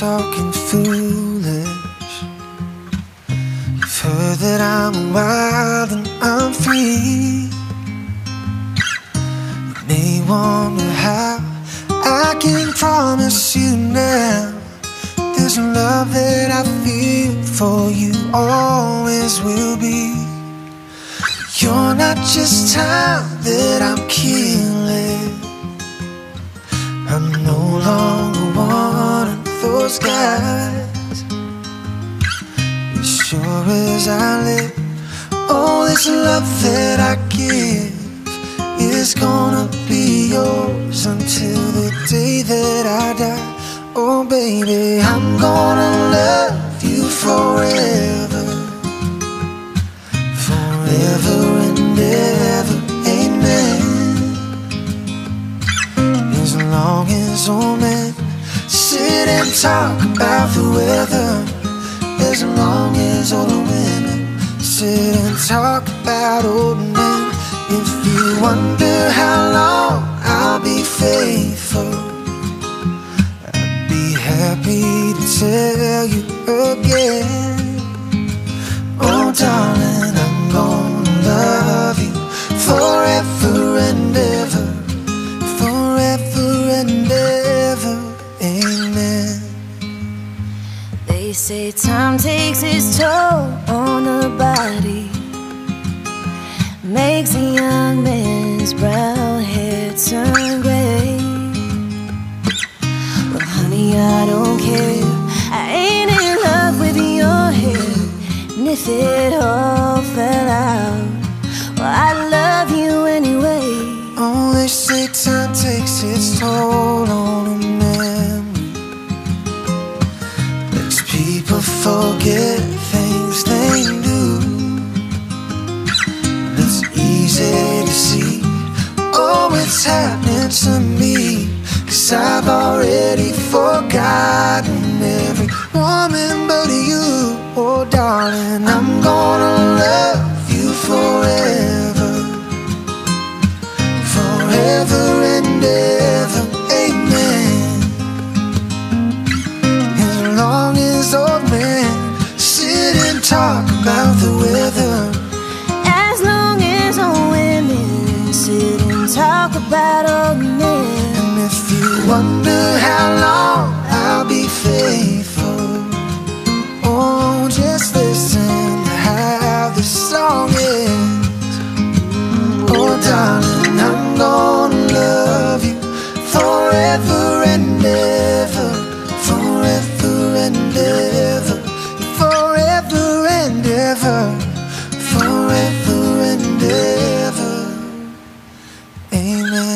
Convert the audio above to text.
talking foolish. You've heard that I'm wild and I'm free. You may wonder how I can promise you now there's a love that I feel for you, always will be. You're not just time that I'm killing. I'm no longer one of those guys. As sure as I live, all this love that I give is gonna be yours until the day that I die. Oh baby, I'm gonna love you forever, forever and ever, amen. As long as old men sit and talk about the weather, as long as older women sit and talk about old men. If you wonder how long I'll be faithful, I'd be happy to tell you again. Oh darling, I'm gonna love you forever and ever, forever and ever, amen. They say time takes its toll on the body, makes a young man's brown hair turn gray. Well honey, I don't care, I ain't in love with your hair. And if it all fell out, well I love you anyway. Oh, they say time takes its toll on a memory, makes people forget things they do. It's easy to see, oh it's happening to me, 'cause I've already forgotten every woman but you. Oh darling, I'm gonna love you forever, forever and ever, amen. As long as old men sit and talk about the weather, As long as old women sit and talk about old men. and if you wonder how long I'll be faithful, oh just listen to how this song ends. Oh darling, I'm gonna love you forever and ever, forever and ever, forever and ever, forever and ever, amen.